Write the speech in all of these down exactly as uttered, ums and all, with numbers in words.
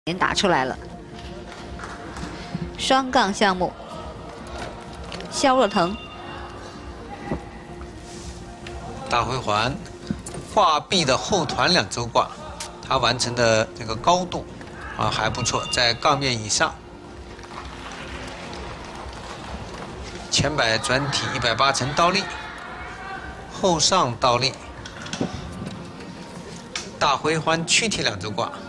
也打出来了。双杠项目，肖若腾大回环挂臂的后团两周挂，他完成的这个高度啊还不错，在杠面以上。前摆转体一百八成倒立，后上倒立，大回环躯体两周挂。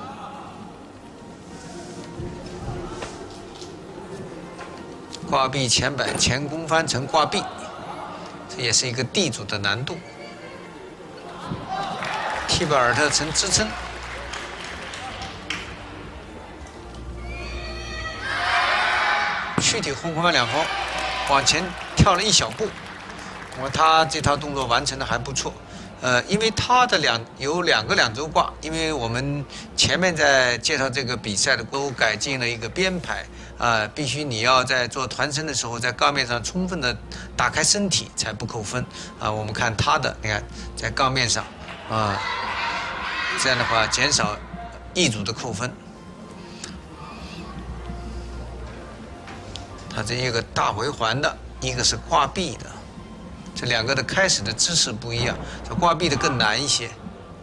挂臂前摆前弓翻成挂臂，这也是一个地主的难度。替贝尔特呈支撑，躯体后空翻两方，往前跳了一小步。我他这套动作完成的还不错。 呃，因为他的两有两个两周挂，因为我们前面在介绍这个比赛的都改进了一个编排，啊、呃，必须你要在做团身的时候，在杠面上充分的打开身体才不扣分啊、呃。我们看他的，你看在杠面上啊、呃，这样的话减少一组的扣分。他这一个大回环的，一个是挂臂的。 这两个的开始的姿势不一样，这挂臂的更难一些。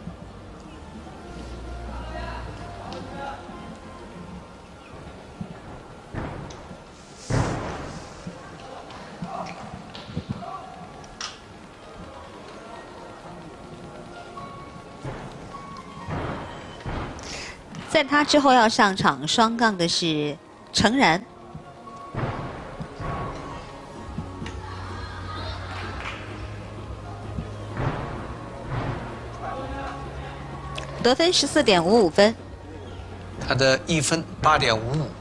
在他之后要上场双杠的是程然。 得分十四点五五分， 他的一分八点五五。